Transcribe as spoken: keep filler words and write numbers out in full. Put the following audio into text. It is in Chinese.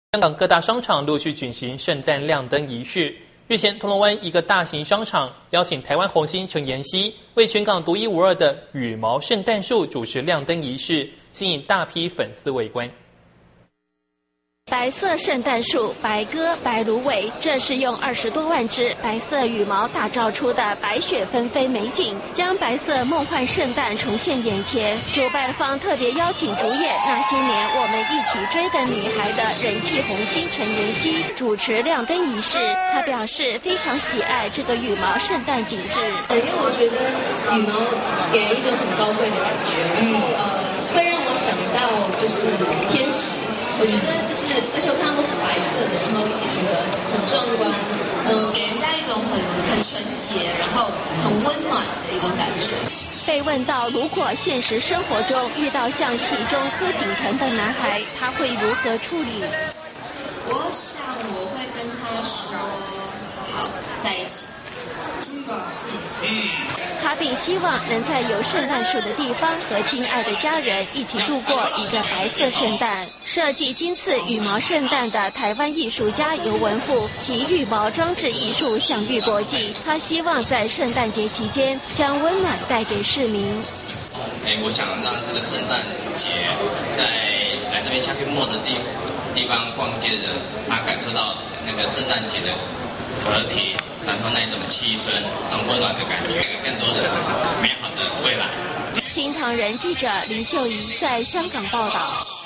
香港各大商场陆续举行圣诞亮灯仪式。日前，铜锣湾一个大型商场邀请台湾红星陈妍希为全港独一无二的羽毛圣诞树主持亮灯仪式，吸引大批粉丝围观。 白色圣诞树，白鸽、白芦苇，这是用二十多万只白色羽毛打造出的白雪纷飞美景，将白色梦幻圣诞重现眼前。主办方特别邀请主演《那些年我们一起追的女孩》的人气红星陈妍希主持亮灯仪式。她表示非常喜爱这个羽毛圣诞景致， 因为我觉得羽毛给人一种很高贵的感觉，然后呃，会让我想到就是天使。我觉得就是，而且我看到都是白色的，然后一整个很壮观，嗯，给人家一种很很纯洁，然后很温暖的一种感觉。 被问到如果现实生活中遇到像戏中柯景腾的男孩，他会如何处理？ 我想我会跟他说，好，在一起。 真的， 嗯。 他并希望能在有圣诞树的地方和亲爱的家人一起度过一个白色圣诞。设计今次羽毛圣诞的台湾艺术家尤文富，其羽毛装置艺术享誉国际。他希望在圣诞节期间将温暖带给市民。 哎，我想让这个圣诞节在来这边下片末的地地方逛街的人，他感受到那个圣诞节的和平。然后那一种气氛，那种温暖的感觉，更多的美好的未来。 新唐人记者林秀仪在香港报道。